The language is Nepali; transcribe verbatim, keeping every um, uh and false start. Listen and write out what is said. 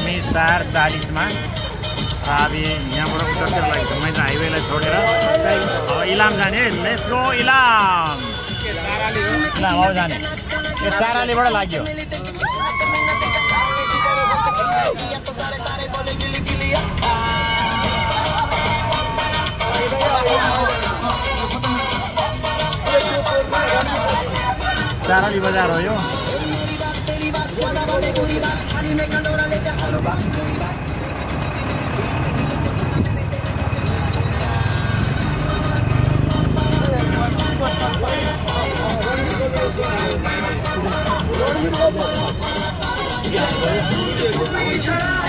हामी चार चालिसमा अब यहाँबाट उत्तरतिर लाग्छ मैले हाइवेलाई छोडेर अब इलाम जाने। Let's go Ilam. इलाम अब जाने यो चारालीबाट लाग्यो। चाराली बजार हो यो। We